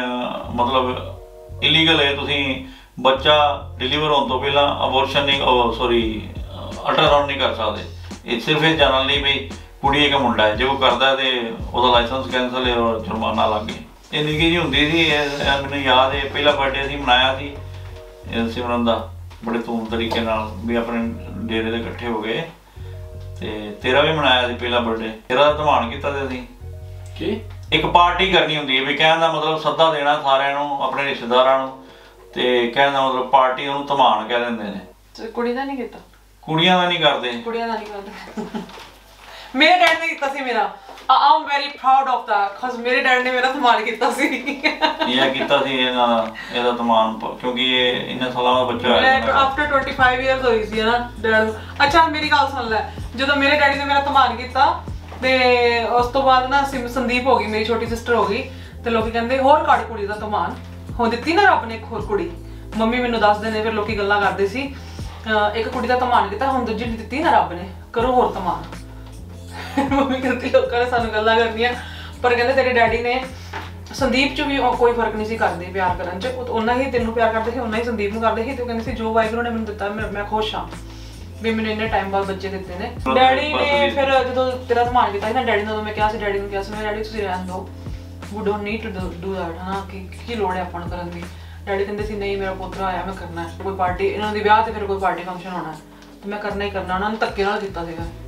ਮਤਲਬ ਇਲੀਗਲ ਹੈ ਤੁਸੀਂ ਬੱਚਾ ਡਿਲੀਵਰ ਹੋਣ ਤੋਂ ਪਹਿਲਾਂ ਅਬੋਰਸ਼ਨ ਨਹੀਂ ਅਲਟਰਾਸਾਊਂਡ ਨਹੀਂ ਕਰ ਸਕਦੇ। ਇਹ ਸਿਰਫ ਇਹ ਜਾਣਨ ਲਈ ਵੀ ਕੁੜੀ ਇੱਕ ਮੁੰਡਾ ਹੈ, ਜੇ ਉਹ ਕਰਦਾ ਤੇ ਉਹਦਾ ਲਾਇਸੈਂਸ ਕੈਂਸਲ ਹੈ ਔਰ ਜੁਰਮਾਨਾ ਲੱਗ ਗਿਆ। ਇਹ ਨਿੱਕੀ ਜਿਹੀ ਹੁੰਦੀ ਸੀ, ਮੈਨੂੰ ਯਾਦ ਹੈ ਪਹਿਲਾ ਬਰਥਡੇ ਅਸੀਂ ਮਨਾਇਆ ਸੀ ਸਿਮਰਨ ਦਾ ਬੜੇ ਧੂਮ ਤਰੀਕੇ ਨਾਲ, ਵੀ ਆਪਣੇ ਡੇਰੇ ਦੇ ਇਕੱਠੇ ਹੋ ਗਏ ਤੇ ਤੇਰਾ ਵੀ ਮਨਾਇਆ ਸੀ ਪਹਿਲਾ ਬਰਥਡੇ। ਤੇਰਾ ਧਮਾਨ ਕੀਤਾ ਤੇ ਅਸੀਂ ਕੀ ਇੱਕ ਪਾਰਟੀ ਕਰਨੀ ਹੁੰਦੀ ਹੈ, ਵੀ ਕਹਿਣ ਦਾ ਮਤਲਬ ਸੱਦਾ ਦੇਣਾ ਸਾਰਿਆਂ ਨੂੰ, ਆਪਣੇ ਰਿਸ਼ਤੇਦਾਰਾਂ ਨੂੰ, ਤੇ ਕਹਿਣ ਦਾ ਮਤਲਬ ਪਾਰਟੀ ਉਹਨੂੰ ਧਮਾਨ ਕਹਿ ਦਿੰਦੇ ਨੇ। ਕੁੜੀ ਦਾ ਨਹੀਂ ਕੀਤਾ? ਕੁੜੀਆਂ ਦਾ ਨਹੀਂ ਕਰਦੇ, ਕੁੜੀਆਂ ਦਾ ਨਹੀਂ ਕਰਦੇ। ਮੇਰੇ ਡੈਡ ਨੇ ਕੀਤਾ ਸੀ ਮੇਰਾ। I'm very proud of that because ਮੇਰੇ ਡੈਡ ਨੇ ਮੇਰਾ ਧਮਾਨ ਕੀਤਾ ਸੀ। ਇਹ ਕੀਤਾ ਸੀ ਇਹਦਾ ਧਮਾਨ, ਕਿਉਂਕਿ ਇਹ ਇੰਨੇ ਸਾਲਾਂ ਦਾ ਬੱਚਾ ਹੈ। After 25 years ਹੋਈ ਸੀ ਨਾ ਡੈਡ। ਅੱਛਾ ਮੇਰੀ ਗੱਲ ਸੁਣ ਲੈ, ਜਦੋਂ ਮੇਰੇ ਡੈਡੀ ਨੇ ਮੇਰਾ ਧਮਾਨ ਕੀਤਾ ਤੇ ਉਸ ਤੋਂ ਬਾਅਦ ਨਾ ਸੰਦੀਪ ਹੋ ਗਈ, ਮੇਰੀ ਛੋਟੀ ਸਿਸਟਰ ਹੋ ਗਈ, ਤੇ ਲੋਕੀ ਕਹਿੰਦੇ ਹੋਰ ਕੱਢ ਕੁੜੀ ਦਾ ਧਮਾਨ, ਹੁਣ ਦਿੱਤੀ ਨਾ ਰੱਬ ਨੇ ਇੱਕ ਹੋਰ ਕੁੜੀ। ਮੰਮੀ ਮੈਨੂੰ ਦੱਸਦੇ ਨੇ, ਫਿਰ ਲੋਕੀ ਗੱਲਾਂ ਕਰਦੇ ਸੀ ਇੱਕ ਕੁੜੀ ਦਾ ਧਮਾਨ ਕੀਤਾ, ਹੁਣ ਦੂਜੀ ਦਿੱਤੀ ਨਾ ਰੱਬ ਨੇ, ਕਰੋ ਹੋਰ ਧਮਾਨ। ਮੰਮੀ ਕਹਿੰਦੀ ਲੋਕਾਂ ਨੇ ਸਾਨੂੰ ਗੱਲਾਂ ਕਰਨੀਆਂ, ਪਰ ਕਹਿੰਦੇ ਤੇਰੇ ਡੈਡੀ ਨੇ ਸੰਦੀਪ 'ਚ ਵੀ ਕੋਈ ਫਰਕ ਨਹੀਂ ਸੀ ਕਰਦੇ ਪਿਆਰ ਕਰਨ 'ਚ, ਉਹਨਾਂ ਹੀ ਤੈਨੂੰ ਪਿਆਰ ਕਰਦੇ ਸੀ, ਉਹਨਾਂ ਹੀ ਸੰਦੀਪ ਨੂੰ ਕਰਦੇ ਸੀ। ਤੇ ਉਹ ਕਹਿੰਦੇ ਸੀ ਜੋ ਵਾਹਿਗੁਰੂ ਨੇ ਮੈਨੂੰ ਦਿੱਤਾ ਮੈਂ ਖੁਸ਼ ਹਾਂ ਵੀ ਮੈਨੂੰ ਇੰਨੇ ਟਾਈਮ ਬਾਅਦ ਬੱਚੇ ਦਿੱਤੇ ਨੇ। ਡੈਡੀ ਨੇ ਫਿਰ ਜਦੋਂ ਤੇਰਾ ਧਮਾਨ ਕੀਤਾ ਸੀ ਨਾ ਡੈਡੀ ਨੂੰ, ਮੈਂ ਕਿਹਾ ਸੀ ਡੈਡੀ ਨੂੰ ਕਿਹਾ ਸੀ ਮੈਂ ਡੈਡੀ ਤੁਸੀਂ ਰਹਿਣ ਦਿਓ, we don't need to do that, ਹਨਾ ਕੀ ਲੋੜ ਹੈ ਆਪਾਂ ਨੂੰ ਕਰਨ ਦੀ। ਡੈਡੀ ਕਹਿੰਦੇ ਸੀ ਨਹੀਂ ਮੇਰਾ ਪੁੱਤਰ ਆਇਆ ਮੈਂ ਕਰਨਾ, ਕੋਈ ਪਾਰਟੀ ਇਹਨਾਂ ਦੇ ਵਿਆਹ ਤੇ ਫਿਰ ਕੋਈ ਪਾਰਟੀ ਫੰਕਸ਼ਨ ਹੋਣਾ ਤੇ ਮੈਂ ਕਰਨਾ ਹੀ ਕਰਨਾ। ਉਹਨਾਂ ਨੇ ਧੱਕੇ ਨਾਲ ਕੀਤਾ ਸੀਗਾ।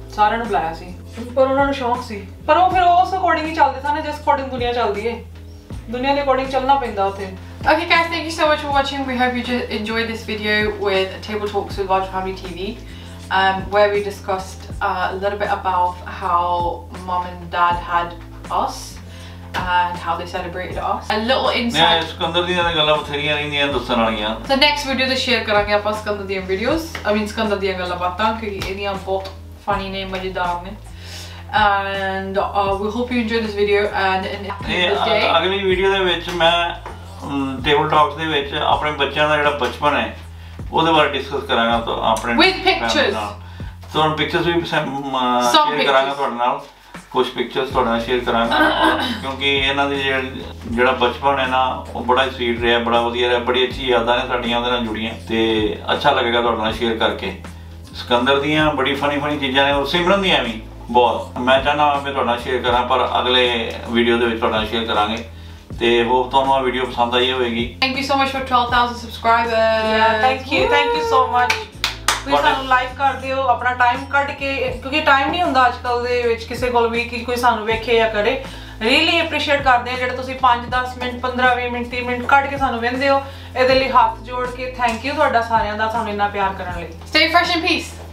ਸਾਰਿਆਂ ਨੂੰ ਬੁਲਾਇਆ ਸੀ ਪਰ ਉਹਨਾਂ ਨੂੰ ਸ਼ੌਂਕ ਸੀ ਪਰ ਉਹ ਫਿਰ ਉਸ ਅਕੋਰਡਿੰਗ ਹੀ ਚੱਲਦੇ ਸਨ ਜਿਸ ਅਕੋਰਡਿੰਗ ਦੁਨੀਆ ਚੱਲਦੀ ਹੈ ਦੁਨੀਆ ਦੇ ਅਕੋਰਡਿੰਗ ਚੱਲਣਾ ਪੈਂਦਾ ਉੱਥੇ Okay guys, thank you so much for watching. We hope you just enjoyed this video with Table Talks with Large Family TV, where we discussed a little bit about how mum and dad had us and how they celebrated us. A little insight. ਮੈਂ ਸਿਕੰਦਰ ਦੀਆਂ ਗੱਲਾਂ ਬਥੇਰੀਆਂ ਰਹਿੰਦੀਆਂ ਦੱਸਣ ਵਾਲੀਆਂ The next video ਤੇ share ਕਰਾਂਗੇ ਆਪਾਂ ਸਿਕੰਦਰ ਦੀਆਂ videos. I mean ਸਿਕੰਦਰ ਦੀਆਂ ਗੱਲਾਂ ਬਾਤਾਂ ਕਿਉਂਕਿ ਇਹਦੀਆਂ ਬਹੁਤ funny ਨੇ ਮਜ਼ੇਦਾਰ ਨੇ. And we hope you enjoyed this video and in the day. ਅਗਲੀ ਵੀਡੀਓ ਦੇ ਵਿੱਚ ਮੈਂ ਟੇਬਲ ਟਾਕਸ ਦੇ ਵਿੱਚ ਆਪਣੇ ਬੱਚਿਆਂ ਦਾ ਜਿਹੜਾ ਬਚਪਨ ਹੈ ਉਹਦੇ ਬਾਰੇ ਡਿਸਕਸ ਕਰਾਂਗਾ ਤਾਂ ਆਪਣੇ with pictures ਤੁਹਾਨੂੰ ਪਿਕਚਰਸ ਵੀ ਸ਼ੇਅਰ ਕਰਾਂਗਾ ਤੁਹਾਡੇ ਨਾਲ ਕੁਝ ਪਿਕਚਰਸ ਤੁਹਾਡੇ ਨਾਲ ਸ਼ੇਅਰ ਕਰਾਂਗਾ ਕਿਉਂਕਿ ਇਹਨਾਂ ਦੀ ਜਿਹੜਾ ਬਚਪਨ ਹੈ ਨਾ ਉਹ ਬੜਾ ਸਵੀਟ ਰਿਹਾ ਬੜਾ ਵਧੀਆ ਰਿਹਾ ਬੜੀ ਅੱਛੀ ਯਾਦਾਂ ਨੇ ਸਾਡੀਆਂ ਉਹਦੇ ਨਾਲ ਜੁੜੀਆਂ ਤੇ ਅੱਛਾ ਲੱਗੇਗਾ ਤੁਹਾਡੇ ਨਾਲ ਸ਼ੇਅਰ ਕਰਕੇ ਸਿਕੰਦਰ ਦੀਆਂ ਬੜੀ ਫਨੀ ਚੀਜ਼ਾਂ ਨੇ ਔਰ ਸਿਮਰਨ ਦੀਆਂ ਵੀ ਬਹੁਤ ਮੈਂ ਚਾਹਨਾ ਮੈਂ ਤੁਹਾਡੇ ਨਾਲ ਸ਼ੇਅਰ ਕਰਾਂ ਪਰ ਅਗਲੇ ਵੀਡੀਓ ਦੇ ਵਿੱਚ ਤੁਹਾਡੇ ਨਾਲ ਸ਼ੇਅਰ ਕਰਾਂਗੇ ਤੇ ਹੋਪ ਤੁਹਾਨੂੰ ਆ ਵੀਡੀਓ ਪਸੰਦ ਆਈ ਹੋਵੇਗੀ Thank you so much for 12,000 subscribers. Yeah, thank you so much. ਤੁਸੀਂ ਸਾਨੂੰ ਲਾਈਕ ਕਰ ਦਿਓ ਆਪਣਾ ਟਾਈਮ ਕੱਢ ਕੇ ਕਿਉਂਕਿ ਟਾਈਮ ਨਹੀਂ ਹੁੰਦਾ ਅੱਜਕੱਲ ਦੇ ਵਿੱਚ ਕਿਸੇ ਕੋਲ ਵੀ ਕਿ ਕੋਈ ਸਾਨੂੰ ਵੇਖੇ ਜਾਂ ਕਰੇ ਰੀਅਲੀ ਐਪਰੀਸ਼ੀਏਟ ਕਰਦੇ ਆ ਜਿਹੜੇ ਤੁਸੀਂ 5-10 ਮਿੰਟ 15-20 ਮਿੰਟ 30 ਮਿੰਟ ਕੱਢ ਕੇ ਸਾਨੂੰ ਵੇਖਦੇ ਹੋ ਇਹਦੇ ਲਈ ਹੱਥ ਜੋੜ ਕੇ ਥੈਂਕ ਯੂ ਤੁਹਾਡਾ ਸਾਰਿਆਂ ਦਾ ਸਾਨੂੰ ਇੰਨਾ ਪਿਆਰ ਕਰਨ ਲਈ Stay fresh in peace.